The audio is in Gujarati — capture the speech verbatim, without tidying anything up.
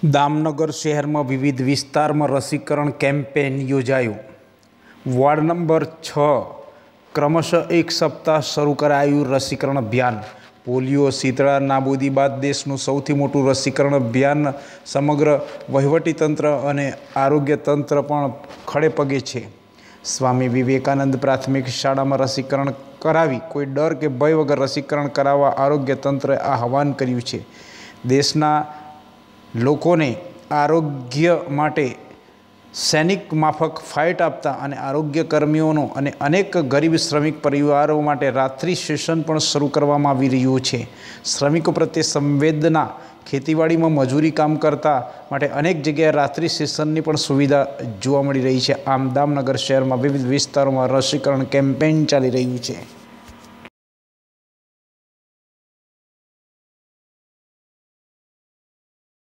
दामनगर शहर में विविध विस्तार में रसीकरण केम्पेन योजायु। वार्ड नंबर छ क्रमशः एक सप्ताह शुरू करायु रसीकरण अभियान। पोलियो शीतळा नाबूदी बाद देशનું સૌથી મોટું રસીકરણ અભિયાન સમગ્ર વહીવટીતંત્ર અને આરોગ્ય તંત્ર પણ ખડે પગે છે। સ્વામી વિવેકાનંદ પ્રાથમિક શાળામાં રસીકરણ કરાવી કોઈ ડર કે ભય વગર રસીકરણ કરાવવા આરોગ્ય તંત્રએ આહવાન કર્યું છે। દેશના લોકોને આરોગ્ય માટે સૈનિક માફક ફાઇટ આપતા અને આરોગ્ય કર્મીઓનો અને અનેક ગરીબ શ્રમિક પરિવારો માટે રાત્રિ સેશન પણ શરૂ કરવામાં આવી રહ્યું છે। શ્રમિકો પ્રત્યે સંવેદના ખેતીવાડીમાં મજૂરી કામ કરતા માટે અનેક જગ્યાએ રાત્રિ સેશનની પણ સુવિધા જોવા મળી રહી છે। આમ દામનગર શહેરમાં વિવિધ વિસ્તારોમાં રસીકરણ કેમ્પેઇન ચાલી રહ્યું છે।